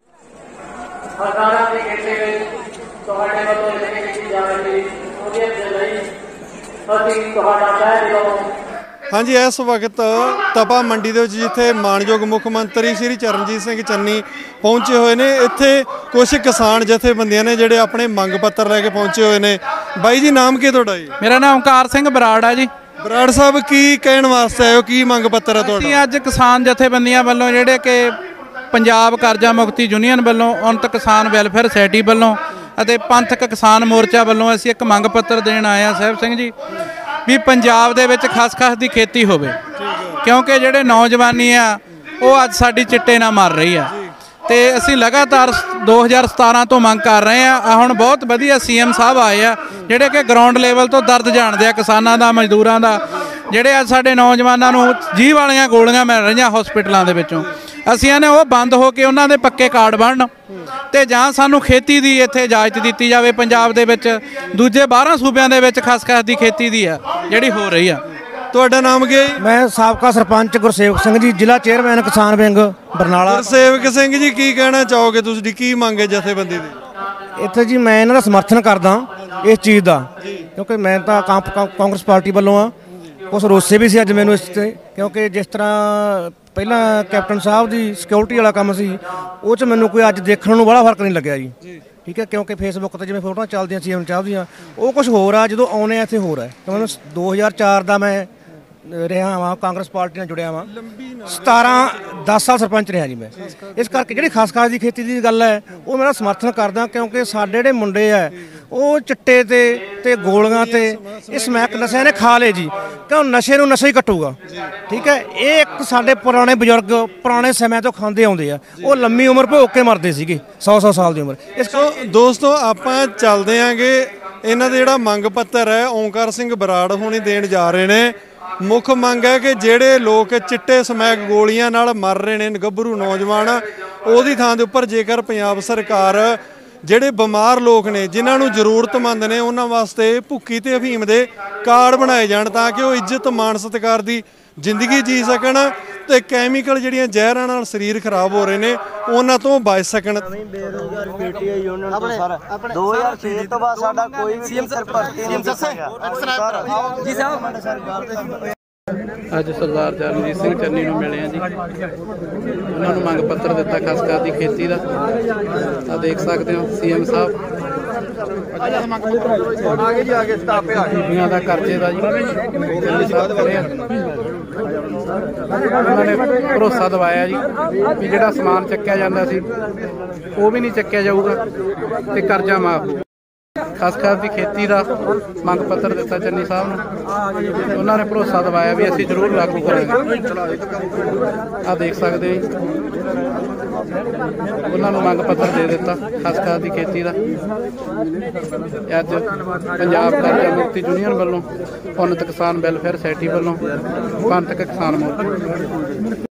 हाँ जी, इस वक्त तपा मंडी दे जिथे मानयोग मुख मंत्री श्री चरणजीत सिंह चन्नी पहुंचे हुए ने, इत्थे कुछ किसान जथेबंदियां ने जिहड़े अपने मंग पत्र लैके पहुंचे हुए ने। बाई जी, नाम की तुहाडा जी? मेरा नाम ओंकार सिंह बराड़ है जी। बराड़ साहब, की कहण वास्ते आए हो, की मंग पत्र है तुहाडा? ਅਸੀਂ ਅੱਜ ਕਿਸਾਨ ਜਥੇਬੰਦੀਆਂ ਵੱਲੋਂ ਜਿਹੜੇ ਕਿ ਪੰਜਾਬ ਕਰਜ਼ਾ ਮੁਕਤੀ ਯੂਨੀਅਨ ਵੱਲੋਂ, ਉਨਤ ਕਿਸਾਨ ਵੈਲਫੇਅਰ ਸੁਸਾਇਟੀ ਵੱਲੋਂ ਅਤੇ ਪੰਥਕ ਕਿਸਾਨ ਮੋਰਚਾ ਵੱਲੋਂ ਅਸੀਂ ਇੱਕ ਮੰਗ ਪੱਤਰ ਦੇਣ ਆਏ ਹਾਂ ਸਾਹਿਬ ਸਿੰਘ ਜੀ, ਵੀ ਪੰਜਾਬ ਦੇ ਵਿੱਚ ਖਸਖਸ ਦੀ ਖੇਤੀ ਹੋਵੇ, ਕਿਉਂਕਿ ਜਿਹੜੇ ਨੌਜਵਾਨੀ ਆ ਉਹ ਅੱਜ ਸਾਡੀ ਚਿੱਟੇ ਨਾਲ ਮਰ ਰਹੀ ਆ। ਤੇ ਅਸੀਂ ਲਗਾਤਾਰ 2017 ਤੋਂ ਮੰਗ ਕਰ ਰਹੇ ਆ। ਹੁਣ ਬਹੁਤ ਵਧੀਆ ਸੀਐਮ ਸਾਹਿਬ ਆਏ ਆ ਜਿਹੜੇ ਕਿ ਗਰਾਊਂਡ ਲੈਵਲ ਤੋਂ ਦਰਦ ਜਾਣਦੇ ਆ ਕਿਸਾਨਾਂ ਦਾ, ਮਜ਼ਦੂਰਾਂ ਦਾ। ਜਿਹੜੇ ਅੱਜ ਸਾਡੇ ਨੌਜਵਾਨਾਂ ਨੂੰ ਜੀਅ ਵਾਲੀਆਂ ਗੋਲੀਆਂ ਮਿਲ ਰਹੀਆਂ ਹਸਪੀਟਲਾਂ ਦੇ ਵਿੱਚੋਂ, ਅਸੀਂ ਇਹਨੇ ਉਹ ਬੰਦ ਹੋ ਕੇ ਉਹਨਾਂ ਦੇ ਪੱਕੇ ਕਾਰਡ ਬਣਨ ਤੇ ਜਾਂ ਸਾਨੂੰ ਖੇਤੀ ਦੀ ਇੱਥੇ ਇਜਾਜ਼ਤ ਦਿੱਤੀ ਜਾਵੇ। ਪੰਜਾਬ ਦੇ ਵਿੱਚ ਦੂਜੇ 12 ਸੂਬਿਆਂ ਦੇ ਵਿੱਚ ਖਸਖਸ ਦੀ ਖੇਤੀ ਦੀ ਆ ਜਿਹੜੀ ਹੋ ਰਹੀ ਆ। ਤੁਹਾਡਾ ਨਾਮ ਕੀ ਹੈ? ਮੈਂ ਸਾਬਕਾ ਸਰਪੰਚ ਗੁਰਸੇਵਕ ਸਿੰਘ ਜੀ, ਜ਼ਿਲ੍ਹਾ ਚੇਅਰਮੈਨ ਕਿਸਾਨ ਵਿੰਗ ਬਰਨਾਲਾ। ਗੁਰਸੇਵਕ ਸਿੰਘ ਜੀ, ਕੀ ਕਹਿਣਾ ਚਾਹੋਗੇ ਤੁਸੀਂ? ਕੀ ਮੰਗ ਹੈ ਜਥੇਬੰਦੀ ਦੀ? ਇੱਥੇ ਜੀ ਮੈਂ ਇਹਨਾਂ ਦਾ ਸਮਰਥਨ ਕਰਦਾ ਇਸ ਚੀਜ਼ ਦਾ, ਕਿਉਂਕਿ ਮੈਂ ਤਾਂ ਕਾਂਗਰਸ ਪਾਰਟੀ ਵੱਲੋਂ ਆ। ਕੁਛ ਰੋਸੇ ਵੀ ਸੀ ਅੱਜ ਮੈਨੂੰ ਇਸ 'ਤੇ, ਕਿਉਂਕਿ ਜਿਸ ਤਰ੍ਹਾਂ ਪਹਿਲਾਂ ਕੈਪਟਨ ਸਾਹਿਬ ਦੀ ਸਿਕਿਉਰਿਟੀ ਵਾਲਾ ਕੰਮ ਸੀ, ਉਹ 'ਚ ਮੈਨੂੰ ਕੋਈ ਅੱਜ ਦੇਖਣ ਨੂੰ ਬੜਾ ਫਰਕ ਨਹੀਂ ਲੱਗਿਆ ਜੀ। ਠੀਕ ਹੈ, ਕਿਉਂਕਿ ਫੇਸਬੁੱਕ 'ਤੇ ਜਿਵੇਂ ਫੋਟੋਆਂ ਚੱਲਦੀਆਂ ਸੀਐਮ ਸਾਹਿਬ ਦੀਆਂ, ਉਹ ਕੁਛ ਹੋਰ ਆ, ਜਦੋਂ ਆਉਣੇ ਆ ਇੱਥੇ ਹੋਰ ਹੈ। ਕਿਉਂਕਿ 2004 ਦਾ ਮੈਂ ਰਿਹਾ ਵਾਂ, ਕਾਂਗਰਸ ਪਾਰਟੀ ਨਾਲ ਜੁੜਿਆ ਵਾਂ, 10 ਸਾਲ ਸਰਪੰਚ ਰਿਹਾ ਜੀ ਮੈਂ। ਇਸ ਕਰਕੇ ਜਿਹੜੀ ਖਸਖਸ ਦੀ ਖੇਤੀ ਦੀ ਗੱਲ ਹੈ ਉਹ ਮੇਰਾ ਸਮਰਥਨ ਕਰਦਾ, ਕਿਉਂਕਿ ਸਾਡੇ ਜਿਹੜੇ ਮੁੰਡੇ ਆ ਉਹ ਚਿੱਟੇ ਤੇ ਗੋਲੀਆਂ ਤੇ ਇਸ ਸਮੈਕ ਨਸ਼ੇ ਨੇ ਖਾ ਲਏ ਜੀ, ਕਿਉਂ ਨਸ਼ੇ ਨੂੰ ਨਸ਼ਾ ਹੀ ਕੱਟੂਗਾ। ਠੀਕ ਹੈ, ਇਹ ਇੱਕ ਸਾਡੇ ਪੁਰਾਣੇ ਬਜ਼ੁਰਗ ਪੁਰਾਣੇ ਸਮੇਂ ਤੋਂ ਖਾਂਦੇ ਆਉਂਦੇ ਆ, ਉਹ ਲੰਮੀ ਉਮਰ ਭੋਗ ਕੇ ਮਰਦੇ ਸੀਗੇ, 100 ਸਾਲ ਦੀ ਉਮਰ। ਇਸ ਦੋਸਤੋ, ਆਪਾਂ ਚੱਲਦੇ ਆਂਗੇ। ਇਹਨਾਂ ਦਾ ਜਿਹੜਾ ਮੰਗ ਪੱਤਰ ਹੈ ਓਂਕਾਰ ਸਿੰਘ ਬਰਾੜ ਹੁਣੀ ਦੇਣ ਜਾ ਰਹੇ ਨੇ। ਮੁੱਖ ਮੰਗ ਹੈ ਕਿ ਜਿਹੜੇ ਲੋਕ ਚਿੱਟੇ ਸਮੈਕ ਗੋਲੀਆਂ ਨਾਲ ਮਰ ਰਹੇ ਨੇ, ਗੱਭਰੂ ਨੌਜਵਾਨ, ਉਹਦੀ ਥਾਂ ਦੇ ਉੱਪਰ ਜੇਕਰ ਪੰਜਾਬ ਸਰਕਾਰ ਜਿਹੜੇ ਬਿਮਾਰ ਲੋਕ ਨੇ, ਜਿਨ੍ਹਾਂ ਨੂੰ ਜ਼ਰੂਰਤਮੰਦ ਨੇ, ਉਹਨਾਂ ਵਾਸਤੇ ਭੁੱਕੀ ਤੇ ਅਫੀਮ ਦੇ ਕਾਰਡ ਬਣਾਏ ਜਾਣ, ਤਾਂ ਕਿ ਉਹ ਇੱਜ਼ਤ ਮਾਣ ਸਤਿਕਾਰ ਦੀ ਜ਼ਿੰਦਗੀ ਜੀ ਸਕਣ ਤੇ ਕੈਮੀਕਲ ਜਿਹੜੀਆਂ ਜ਼ਹਿਰਾਂ ਨਾਲ ਸਰੀਰ ਖਰਾਬ ਹੋ ਰਹੇ ਨੇ ਉਹਨਾਂ ਤੋਂ ਬਚ ਸਕਣ। 2006 ਤੋਂ ਬਾਅਦ ਸਾਡਾ ਕੋਈ ਵੀ ਸੀਐਮ ਸਰ ਭਰਤੀ ਨਹੀਂ ਜੀ ਸਾਹਿਬ। ਅੱਜ ਸਰਦਾਰ ਚਰਨਜੀਤ ਸਿੰਘ ਚੰਨੀ ਨੂੰ ਮਿਲੇ ਆ ਜੀ, ਉਹਨਾਂ ਨੂੰ ਮੰਗ ਪੱਤਰ ਦਿੱਤਾ ਖਸਖਸ ਦੀ ਖੇਤੀ ਦਾ। ਆ ਦੇਖ ਸਕਦੇ ਹੋ ਸੀਐਮ ਸਾਹਿਬ ਬੀਬੀਆਂ ਦਾ ਕਰਜ਼ੇ ਦਾ ਜੀ ਉਹਨਾਂ ਨੇ ਭਰੋਸਾ ਦਵਾਇਆ ਜੀ ਵੀ ਜਿਹੜਾ ਸਮਾਨ ਚੱਕਿਆ ਜਾਂਦਾ ਸੀ ਉਹ ਵੀ ਨਹੀਂ ਚੱਕਿਆ ਜਾਊਗਾ ਤੇ ਕਰਜ਼ਾ ਮਾਫ। ਖਸਖਸ ਦੀ ਖੇਤੀ ਦਾ ਮੰਗ ਪੱਤਰ ਦਿੱਤਾ ਚੰਨੀ ਸਾਹਿਬ ਨੂੰ, ਉਹਨਾਂ ਨੇ ਭਰੋਸਾ ਦਵਾਇਆ ਵੀ ਅਸੀਂ ਜ਼ਰੂਰ ਲਾਗੂ ਕਰਾਂਗੇ। ਆ ਦੇਖ ਸਕਦੇ ਜੀ, ਉਹਨਾਂ ਨੂੰ ਮੰਗ ਪੱਤਰ ਦੇ ਦਿੱਤਾ ਖਸਖਸ ਦੀ ਖੇਤੀ ਦਾ। ਅੱਜ ਪੰਜਾਬ ਕਰਜ਼ਾ ਮੁਕਤੀ ਯੂਨੀਅਨ ਵੱਲੋਂ, ਉਨਤ ਕਿਸਾਨ ਵੈਲਫੇਅਰ ਸੁਸਾਇਟੀ ਵੱਲੋਂ, ਪੰਥਕ ਕਿਸਾਨ ਮੋਰਚਾ